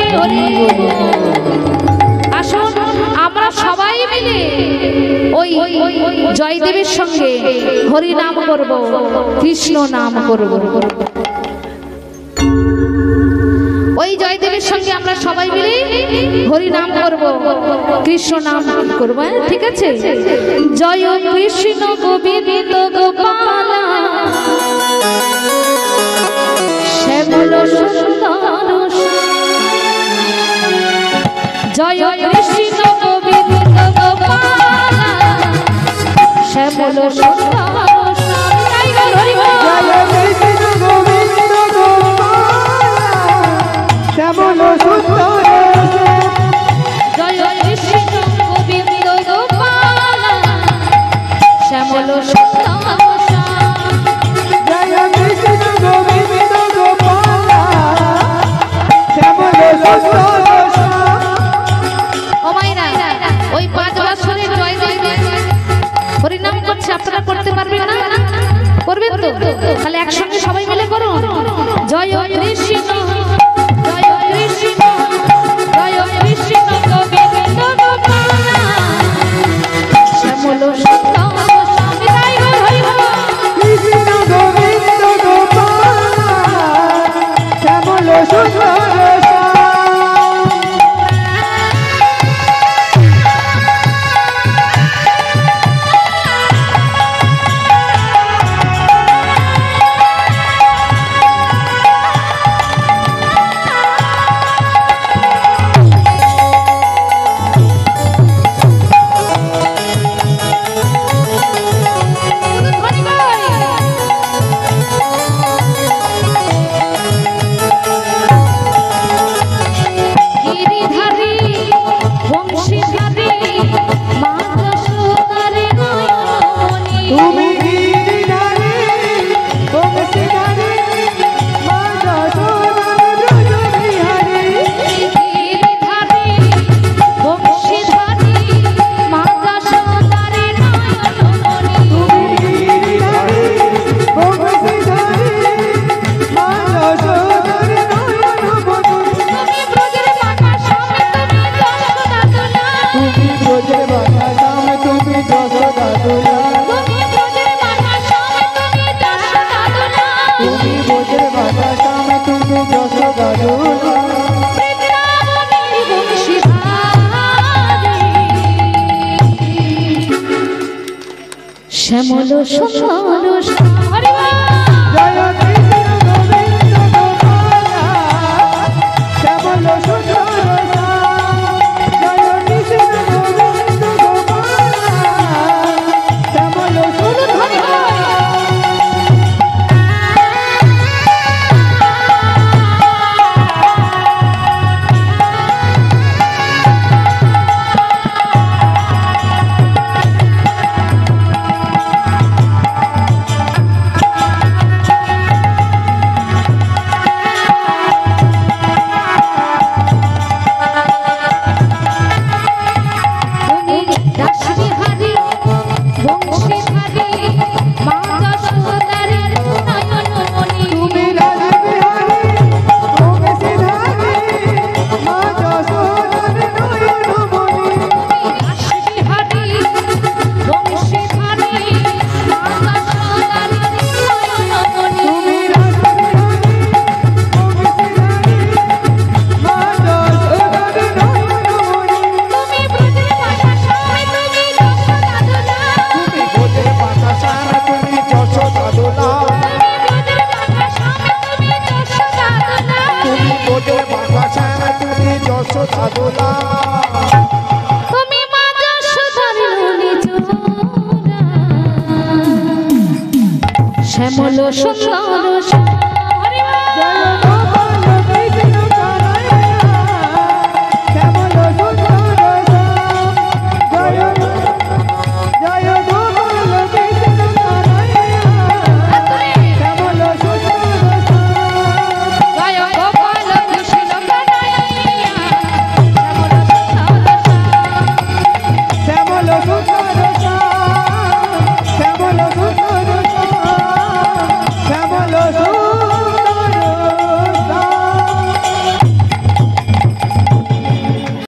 আসুন আমরা সবাই মিলে ওই জয়দেবের সঙ্গে হরি নাম করব, কৃষ্ণ নাম করব। ওই জয়দেবের সঙ্গে আমরা সবাই মিলে হরি নাম করব, কৃষ্ণ নাম করব। ঠিক আছে? জয় কৃষ্ণ গোবিন্দ গোপাল শ্যামল সুন্দর, জয় কৃষ্ণ গোবিন্দ গোপাল শ্যামল সুন্দর, জয় কৃষ্ণ গোবিন্দ গোপাল শ্যামল সুন্দর, জয় কৃষ্ণ গোবিন্দ গোপাল শ্যামল সুন্দর, জয় কৃষ্ণ গোবিন্দ গোপাল শ্যামল সুন্দর। ও মাইরা, ওই 5 বছরের জয়দেব হরিনাম করছে, আপনারা করতে পারবেন না? করবেন তো? তাহলে একসঙ্গে সবাই মিলে করুন। জয় কৃষ্ণ জয় কৃষ্ণ জয় কৃষ্ণ গোবিন্দ গোপাল শ্যামল সুন্দর, কৃষ্ণ গোবিন্দ গোপাল শ্যামল সুন্দর। শ্যামল সুন্দর, হরি বল। জয় কৃষ্ণ গোবিন্দ গোপাল শ্যামল সুন্দর, জয় কৃষ্ণ গোবিন্দ গোপাল শ্যামল সুন্দর। শ্যামল সুন্দর।